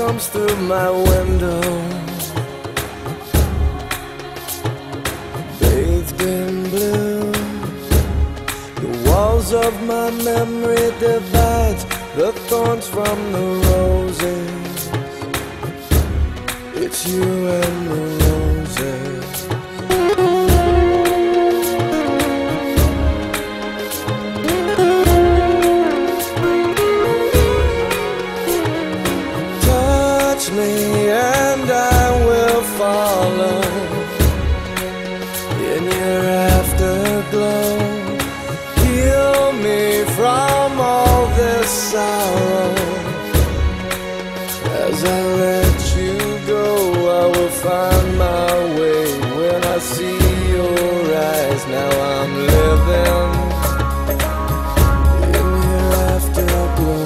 comes through my window, bathed in blue. The walls of my memory divide the thorns from the roses. It's you and the roses. Touch me and I will follow in your afterglow. Heal me from all this sorrow. As I let you go, I will find my way. When I see your eyes, now I'm living in your afterglow.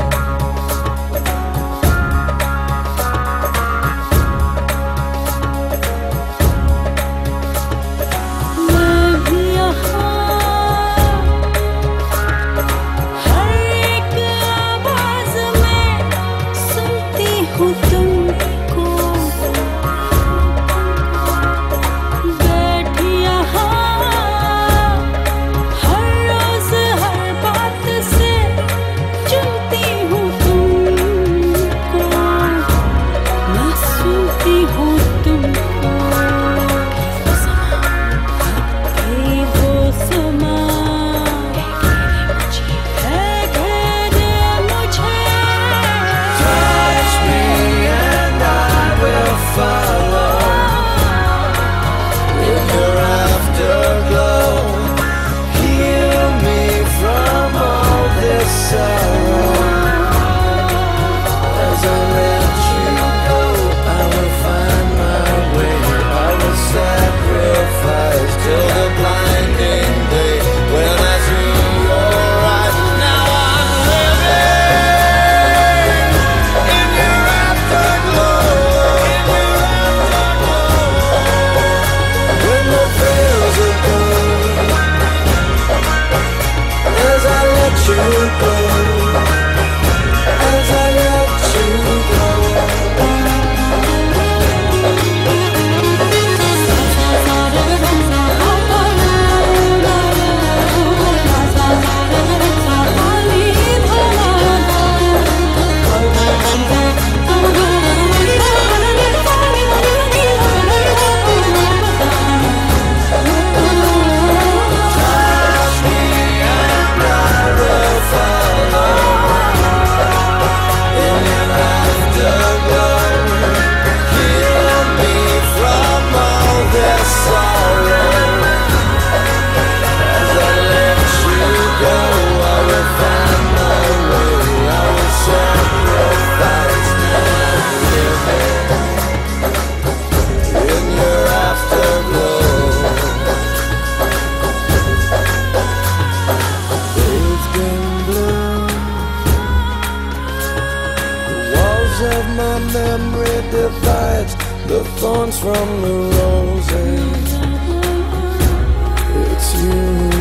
Of my memory divides the thorns from the roses. It's you.